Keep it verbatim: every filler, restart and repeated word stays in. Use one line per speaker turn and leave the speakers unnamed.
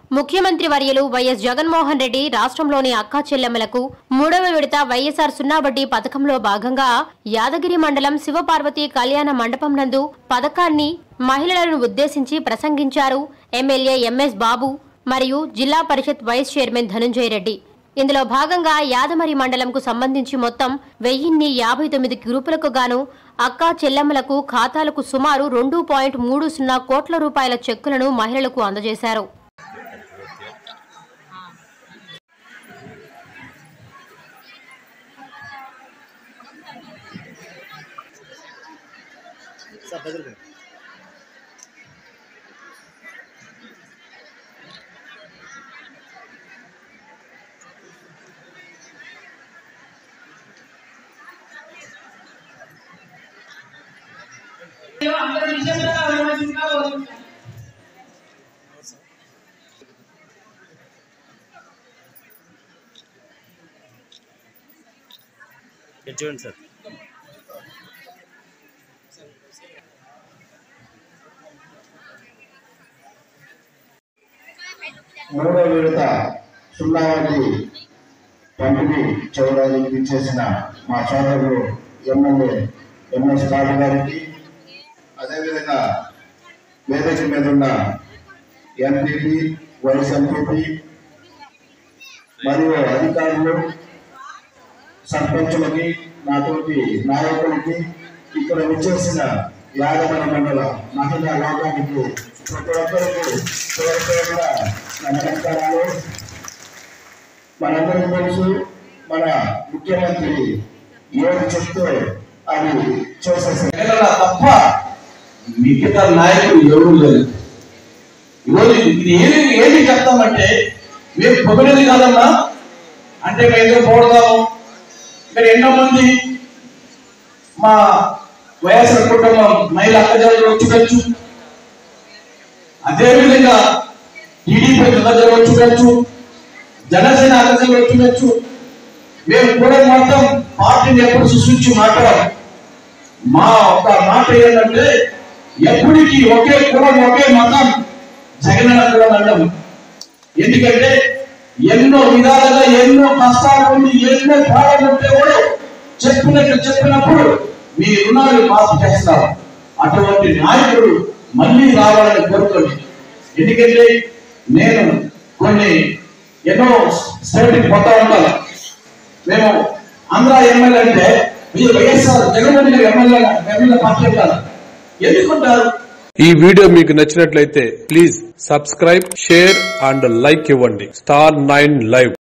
ముఖ్యమంత్రి వర్యులు వైఎస్ జగన్మోహన్ రెడ్డి రాష్ట్రంలోని అక్కా చెల్లెమ్మలకు మూడవ విడత వైఎస్ఆర్ సున్నా వడ్డీ పథకంలో భాగంగా యాదగిరి మండలం శివపార్వతి కళ్యాణ మండపం నందు పథకాన్ని మహిళలను ఉద్దేశించి ప్రసంగించారు ఎమ్మెల్యే ఎంఎస్ బాబు మరియు జిల్లా పరిషత్ వైస్ చైర్మన్ ధనంజయ రెడ్డి. ఇందులో భాగంగా యాదమరి మండలంకు సంబంధించి మొత్తం వెయ్యిన్ని యాభై తొమ్మిది గ్రూపులకు గాను అక్కా చెల్లెమ్మలకు ఖాతాలకు సుమారు రెండు పాయింట్ మూడు సున్నా కోట్ల రూపాయల చెక్కులను మహిళలకు అందజేశారు.
చూడండి సార్.
మూడవ విడత సున్నా వడ్డీ పంపిణీ చేయడానికి చేసిన మా సోదరులు ఎమ్మెల్యే ఎంఎస్ బాబు గారికి, అదేవిధంగా వేదిక మీద ఉన్న ఎంపీపీ, వైస్ ఎంపీపీ మరియు అధికారులు, సర్పంచులకి, నాతోటి నాయకులకి, ఇక్కడ విచ్చేసిన యాదమరి మండల మహిళా లోకానికి ప్రతి ఒక్కరికి పేరు నమస్కారాలు. మనందరికీ తెలుసు, మన ముఖ్యమంత్రి ఏది చెప్తే అది చేసేసారు
తప్ప మిగతా నాయకులు ఎవరు లేదు. ఈరోజు ఇది ఏది ఏది చెప్తామంటే మేము పొగిడేది కాదమ్మా, అంటే మేము ఎందుకు పోడదాము. ఇక్కడ ఎన్నో మంది మా వైఎస్ఆర్ కుటుంబం మహిళా అక్కజాలు వచ్చుకోవచ్చు, అదేవిధంగా టీడీపీ అక్కజాలు వచ్చుకోవచ్చు, జనసేన అక్కజాలు వచ్చుకోవచ్చు. మేము కూడా మొత్తం పార్టీని ఎప్పుడు సృష్టించి మాట్లాడాలి. మా ఒక మాట ఏంటంటే ఎప్పటికీ ఒకే కులం, ఒకే మతం, జగనన్న కులం అంటాం. ఎందుకంటే ఎన్నో విధాలుగా ఎన్నో కష్టాలు ఉండి ఎన్నో బాధలు ఉంటే కూడా చెప్పినట్టు చెప్పినప్పుడు మీ రుణాలు మాఫీ చేస్తారు. అటువంటి నాయకుడు మళ్ళీ రావాలని కోరుకోండి. ఎందుకంటే నేను కొన్ని ఎన్నో స్టేట్కి పోతా ఉంటాను. మేము ఆంధ్ర ఎమ్మెల్యే అంటే మీరు YSR Jaganmohan Reddy MLA MLA party అంటారు. ఎందుకుంటారు?
ఈ వీడియో మీకు నచ్చినట్లయితే please subscribe, share and like ఇవ్వండి. Star nine live.